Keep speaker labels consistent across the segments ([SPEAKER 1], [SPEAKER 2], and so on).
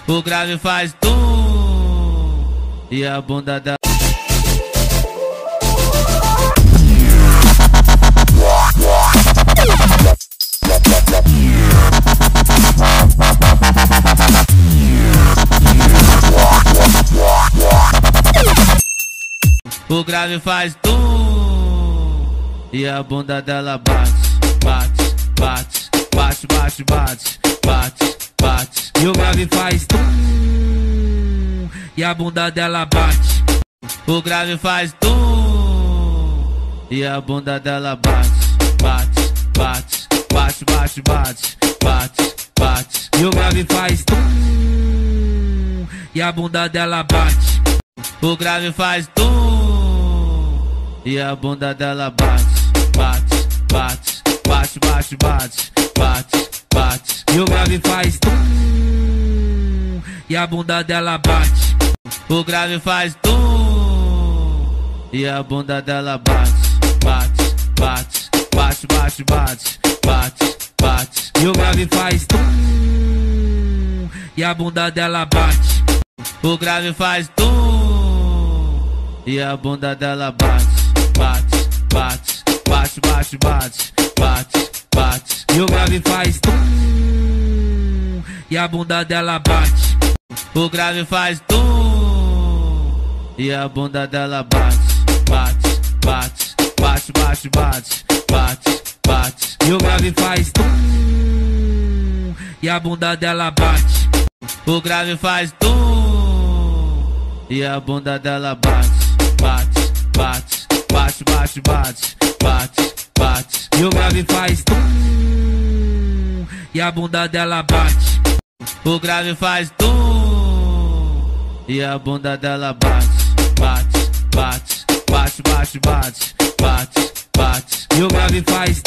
[SPEAKER 1] O grave faz tum e a bunda dela. O grave faz tum e a bunda dela bate, bate, bate, bate, bate, bate, bate, bate. E o grave faz tum e a bunda dela bate. O grave faz tum e a bunda dela bate, bate, bate, bate, bate, bate, bate, bate. E o grave faz tum e a bunda dela bate. O grave faz tum e a bunda dela bate, bate, bate, bate, bate, bate, bate, bate. E o grave faz tum e a bunda dela bate. O grave faz tum e a bunda dela bate, bate, bate, bate, bate, bate, bate, bate. E o grave faz tum e a bunda dela bate. O grave faz tum e a bunda dela bate, bate, bate, bate, bate, bate, bate, bate. E o grave faz tum e a bunda dela bate. O grave faz tum e a bunda dela bate, bate, bate, bate, bate, bate, bate, bate. E o grave faz tum e a bunda dela bate. O grave faz tum e a bunda dela bate, bate, bate, bate, bate, bate, bate, bate. E o grave faz tum e a bunda dela bate. O grave faz tum e a bunda dela bate, bate, bate, bate, bate, bate, bate, bate. E o grave faz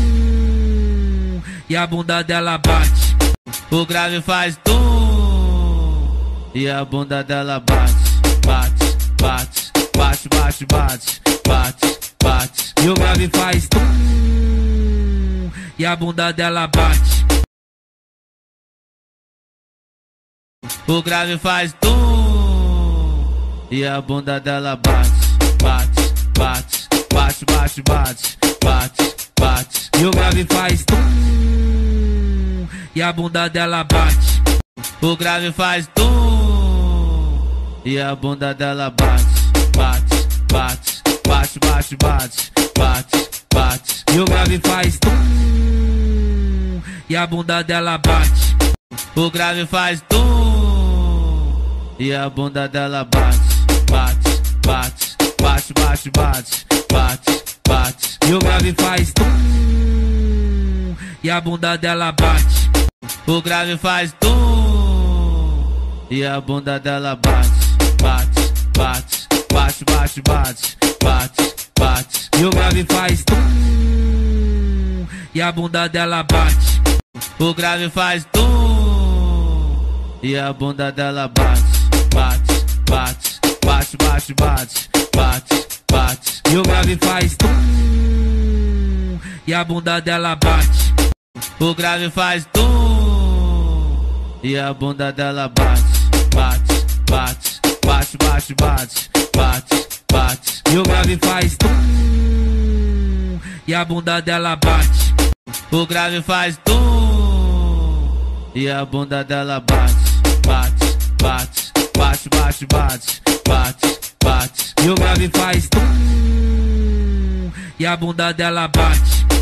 [SPEAKER 1] tum e a bunda dela bate. O grave faz tum e a bunda dela bate, bate, bate, bate, bate, bate, bate, bate. E o grave faz tum e a bunda dela bate. O grave faz tum e a bunda dela bate, bate, bate, bate, bate, bate, bate, bate. E o grave faz tum e a bunda dela bate. O grave faz tum e a bunda dela bate, bate, bate, bate, bate, bate, bate, bate. E o grave faz tum e a bunda dela bate. O grave faz tum e a bunda dela bate, bate, bate, bate, bate, bate, bate, bate. E o grave faz tum e a bunda dela bate. O grave faz tum e a bunda dela bate, bate, bate, bate, bate, bate, bate, bate. E o grave faz tum e a bunda dela bate. O grave faz tum e a bunda dela bate, bate, bate, bate, bate, bate, bate, bate. E o grave faz tum e a bunda dela bate. O grave faz tum e a bunda dela bate, bate, bate, bate, bate, bate, bate, bate. E o grave faz tum e a bunda dela bate. O grave faz tum e a bunda dela bate, bate, bate, bate, bate, bate, bate, bate. E o grave faz tum e a bunda dela bate.